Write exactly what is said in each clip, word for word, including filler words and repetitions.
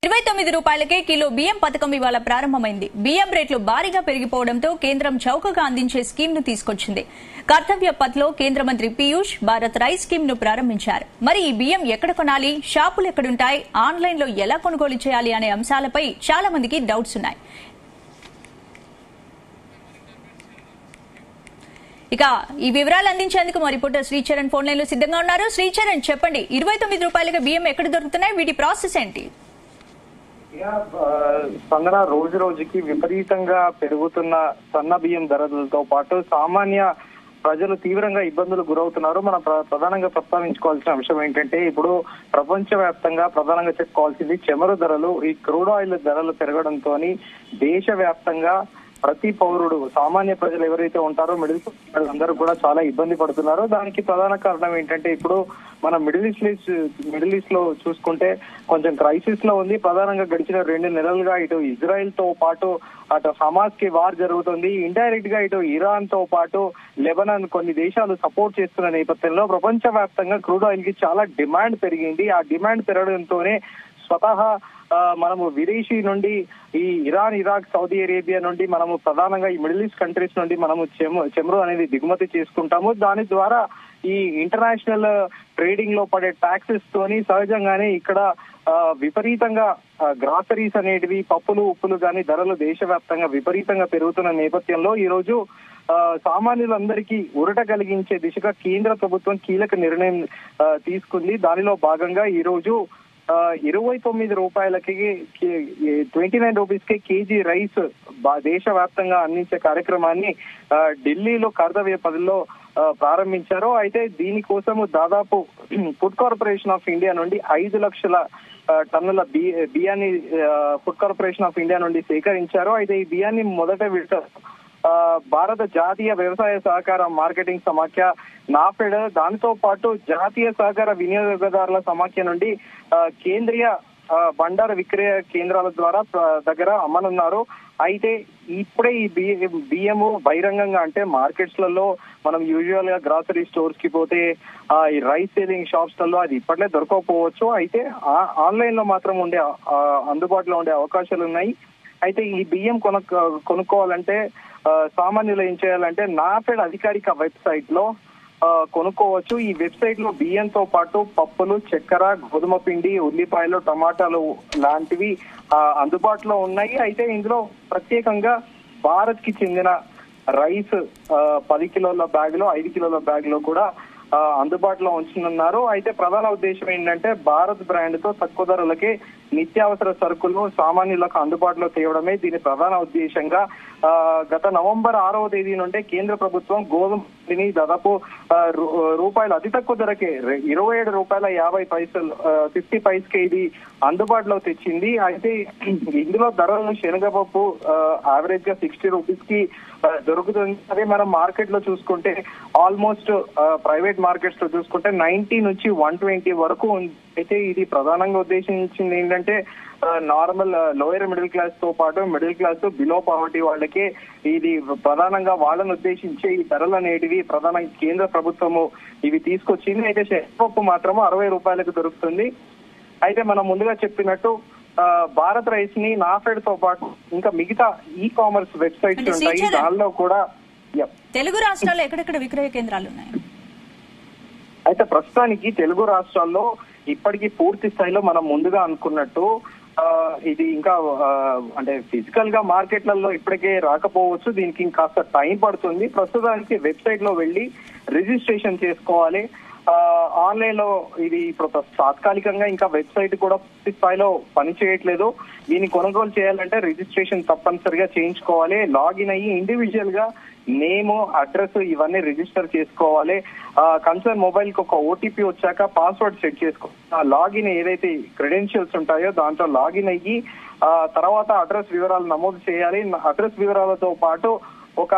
ఇరవై తొమ్మిది రూపాయలకే కిలో బియ్యం పథకం ఇవాళ ప్రారంభమైంది. బియ్యం రేట్లు భారీగా పెరిగిపోవడంతో కేంద్రం చౌకగా అందించే స్కీమ్ ను తీసుకొచ్చింది. కర్తవ్య పథ్ లో కేంద్ర మంత్రి పీయూష్ భారత్ రైస్ స్కీమ్ ను ప్రారంభించారు. మరి ఈ బియ్యం ఎక్కడ కొనాలి, షాపులు ఎక్కడుంటాయి, ఆన్లైన్ లో ఎలా కొనుగోలు చేయాలి అనే అంశాలపై చాలా మందికి డౌట్స్ ఉన్నాయి. ఇక ఈ వివరాలు అందించేందుకు మా రిపోర్టర్ శ్రీచరణ్ ఫోన్ లైన్ లో సిద్ధంగా ఉన్నారు. శ్రీచరణ్, చెప్పండి, ఇరవై తొమ్మిది రూపాయలకి బియ్యం ఎక్కడ దొరుకుతున్నాయి, వీటి ప్రాసెస్ ఏంటి? స్పందన, రోజు రోజుకి విపరీతంగా పెరుగుతున్న సన్న బియ్యం ధరలతో పాటు సామాన్య ప్రజలు తీవ్రంగా ఇబ్బందులు గురవుతున్నారు. మనం ప్రధానంగా ప్రస్తావించుకోవాల్సిన అంశం ఏంటంటే, ఇప్పుడు ప్రపంచ వ్యాప్తంగా ప్రధానంగా చెప్పుకోవాల్సింది చమురు ధరలు, ఈ క్రూడ్ ఆయిల్ ధరలు పెరగడంతో దేశ వ్యాప్తంగా ప్రతి పౌరుడు, సామాన్య ప్రజలు ఎవరైతే ఉంటారో మిడిల్ క్లాస్ అందరూ కూడా చాలా ఇబ్బంది పడుతున్నారు. దానికి ప్రధాన కారణం ఏంటంటే, ఇప్పుడు మన మిడిల్ ఈస్ట్ మిడిల్ ఈస్ట్ లో చూసుకుంటే కొంచెం క్రైసిస్ లో ఉంది. ప్రధానంగా గడిచిన రెండు నెలలుగా ఇటు ఇజ్రాయెల్ తో పాటు అటు హమాస్ కి వార్ జరుగుతుంది. ఇండైరెక్ట్ గా ఇటు ఇరాన్ తో పాటు లెబనాన్ కొన్ని దేశాలు సపోర్ట్ చేస్తున్న నేపథ్యంలో ప్రపంచ వ్యాప్తంగా క్రూడ్ ఆయిల్ కి చాలా డిమాండ్ పెరిగింది. ఆ డిమాండ్ పెరగడంతోనే స్వతహా మనము విదేశీ నుండి ఈ ఇరాన్, ఇరాక్, సౌదీ అరేబియా నుండి మనము ప్రధానంగా ఈ మిడిల్ ఈస్ట్ కంట్రీస్ నుండి మనము చమురు అనేది దిగుమతి చేసుకుంటాము. దాని ద్వారా ఈ ఇంటర్నేషనల్ ట్రేడింగ్ లో పడే ట్యాక్సెస్ తోని సహజంగానే ఇక్కడ విపరీతంగా గ్రాసరీస్ అనేటివి, పప్పులు ఉప్పులు కానీ ధరలు దేశవ్యాప్తంగా విపరీతంగా పెరుగుతున్న నేపథ్యంలో ఈ రోజు సామాన్యులందరికీ ఉరట కలిగించే దిశగా కేంద్ర ప్రభుత్వం కీలక నిర్ణయం తీసుకుంది. దానిలో భాగంగా ఈ రోజు ఇరవై తొమ్మిది రూపాయలకి ట్వంటీ నైన్ రూపీస్ కి కేజీ రైస్ దేశవ్యాప్తంగా అందించే కార్యక్రమాన్ని ఢిల్లీలో కర్తవ్య పథ్లో ప్రారంభించారు. అయితే దీనికోసము దాదాపు ఫుడ్ కార్పొరేషన్ ఆఫ్ ఇండియా నుండి ఐదు లక్షల టన్నుల బియ్యాన్ని ఫుడ్ కార్పొరేషన్ ఆఫ్ ఇండియా నుండి సేకరించారు. అయితే ఈ బియ్యాన్ని మొదట విడత భారత జాతీయ వ్యవసాయ సహకార మార్కెటింగ్ సమాఖ్య నాఫెడ్, దానితో పాటు జాతీయ సహకార వినియోగదారుల సమాఖ్య నుండి కేంద్రీయ బండార విక్రయ కేంద్రాల ద్వారా దగ్గర అమ్మనున్నారు. అయితే ఇప్పుడే ఈ బియ్యము బహిరంగంగా అంటే మార్కెట్స్ లలో మనం యూజువల్ గా గ్రాసరీ స్టోర్స్ కి పోతే ఈ రైస్ సేలింగ్ షాప్స్ లలో అది ఇప్పట్లే దొరకకపోవచ్చు. అయితే ఆన్లైన్ లో మాత్రం ఉండే అందుబాటులో ఉండే అవకాశాలు ఉన్నాయి. అయితే ఈ బియ్యం కొన కొనుక్కోవాలంటే సామాన్యులు ఏం చేయాలంటే నాఫెడ్ అధికారిక వెబ్సైట్ లో కొనుక్కోవచ్చు. ఈ వెబ్సైట్ లో బియ్యంతో పాటు పప్పులు, చక్కెర, గోధుమ పిండి, ఉల్లిపాయలు, టమాటాలు లాంటివి అందుబాటులో ఉన్నాయి. అయితే ఇందులో ప్రత్యేకంగా భారత్ కి చెందిన రైస్ పది కిలోల బ్యాగ్ లో, ఐదు కిలోల బ్యాగ్ లో కూడా అందుబాటులో ఉంచనున్నారు. అయితే ప్రధాన ఉద్దేశం ఏంటంటే, భారత్ బ్రాండ్ తో తక్కువ ధరలకే నిత్యావసర సరుకులు సామాన్యులకు అందుబాటులో తేవడమే దీని ప్రధాన ఉద్దేశంగా గత నవంబర్ ఆరవ తేదీ నుండే కేంద్ర ప్రభుత్వం గోధుమ పిండిని దాదాపు రూపాయలు అతి తక్కువ ధరకే ఇరవై ఏడు రూపాయల యాభై పైసలు ఫిఫ్టీ పైస్ కి ఇది అందుబాటులో తెచ్చింది. అయితే ఇందులో ధరలను శనగపప్పు యావరేజ్ గా సిక్స్టీ రూపీస్ కి దొరుకుతుంది. అదే మనం మార్కెట్ లో చూసుకుంటే ఆల్మోస్ట్ ప్రైవేట్ మార్కెట్స్ లో చూసుకుంటే నైన్టీ నుంచి వన్ ట్వంటీ వరకు ఉంది. అయితే ఇది ప్రధానంగా ఉద్దేశించింది ఏంటంటే, నార్మల్ లోయర్ మిడిల్ క్లాస్ తో పాటు మిడిల్ క్లాస్ బిలో పావర్టీ వాళ్ళకే ఇది ప్రధానంగా వాళ్ళని ఉద్దేశించే ఈ ధరలు అనేటివి ప్రధానంగా కేంద్ర ప్రభుత్వము ఇవి తీసుకొచ్చింది. అయితే శనగపప్పు మాత్రము అరవై రూపాయలకు దొరుకుతుంది. అయితే మనం ముందుగా చెప్పినట్టు భారత్ రైస్ ని నాఫెడ్ తో పాటు ఇంకా మిగతా ఈ కామర్స్ వెబ్సైట్స్ ఉంటాయి, దానిలో కూడా తెలుగు రాష్ట్రాల్లో ఎక్కడెక్కడ విక్రయ కేంద్రాలు ఉన్నాయి? అయితే ప్రస్తుతానికి తెలుగు రాష్ట్రాల్లో ఇప్పటికీ పూర్తి స్థాయిలో మనం ముందుగా అనుకున్నట్టు ఇది ఇంకా అంటే ఫిజికల్ గా మార్కెట్లలో ఇప్పటికే రాకపోవచ్చు. దీనికి ఇంకాస్త టైం పడుతుంది. ప్రస్తుతానికి వెబ్సైట్ లో వెళ్లి రిజిస్ట్రేషన్ చేసుకోవాలి. ఆన్లైన్ లో ఇది ఇప్పుడు తాత్కాలికంగా ఇంకా వెబ్సైట్ కూడా పూర్తి స్థాయిలో పనిచేయట్లేదు. దీన్ని కొనుగోలు చేయాలంటే రిజిస్ట్రేషన్ తప్పనిసరిగా చేయించుకోవాలి. లాగిన్ అయ్యి ఇండివిజువల్ గా నేమ్, అడ్రస్ ఇవన్నీ రిజిస్టర్ చేసుకోవాలి. కన్సర్న్ మొబైల్ కి ఒక ఓటీపీ వచ్చాక పాస్వర్డ్ సెట్ చేసుకోవాలి. లాగిన్ ఏదైతే క్రెడెన్షియల్స్ ఉంటాయో దాంట్లో లాగిన్ అయ్యి తర్వాత అడ్రస్ వివరాలు నమోదు చేయాలి. అడ్రస్ వివరాలతో పాటు ఒక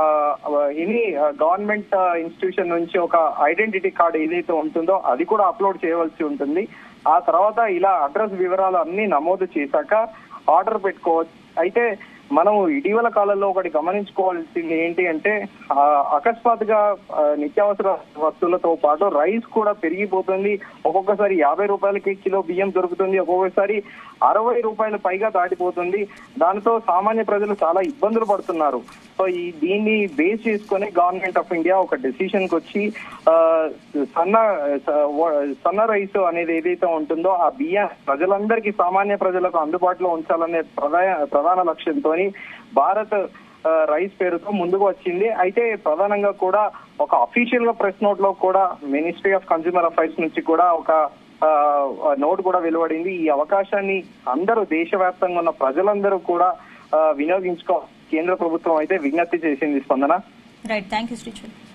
ఎనీ గవర్నమెంట్ ఇన్స్టిట్యూషన్ నుంచి ఒక ఐడెంటిటీ కార్డు ఏదైతే ఉంటుందో అది కూడా అప్లోడ్ చేయవలసి ఉంటుంది. ఆ తర్వాత ఇలా అడ్రస్ వివరాలు అన్ని నమోదు చేశాక ఆర్డర్ పెట్టుకోవచ్చు. అయితే మనం ఇటీవల కాలంలో ఒకటి గమనించుకోవాల్సింది ఏంటి అంటే అకస్మాత్తుగా నిత్యావసర వస్తువులతో పాటు రైస్ కూడా పెరిగిపోతుంది. ఒక్కొక్కసారి యాభై రూపాయలకి కిలో బియ్యం దొరుకుతుంది, ఒక్కొక్కసారి అరవై రూపాయలు పైగా దాటిపోతుంది. దానితో సామాన్య ప్రజలు చాలా ఇబ్బందులు పడుతున్నారు. సో ఈ దీన్ని బేస్ చేసుకుని గవర్నమెంట్ ఆఫ్ ఇండియా ఒక డెసిషన్ కి వచ్చి సన్న సన్న రైస్ అనేది ఏదైతే ఉంటుందో ఆ బియ్యం ప్రజలందరికీ సామాన్య ప్రజలకు అందుబాటులో ఉంచాలనే ప్రధాన ప్రధాన లక్ష్యంతో భారత్ రైస్ పేరుతో ముందుకు వచ్చింది. అయితే ప్రధానంగా కూడా ఒక అఫీషియల్ గా ప్రెస్ నోట్ లో కూడా మినిస్ట్రీ ఆఫ్ కన్స్యూమర్ అఫైర్స్ నుంచి కూడా ఒక నోట్ కూడా వెలువడింది. ఈ అవకాశాన్ని అందరూ దేశవ్యాప్తంగా ఉన్న ప్రజలందరూ కూడా వినియోగించుకో కేంద్ర ప్రభుత్వం అయితే విజ్ఞప్తి చేసింది. Spandana. Right, thank you Srichand.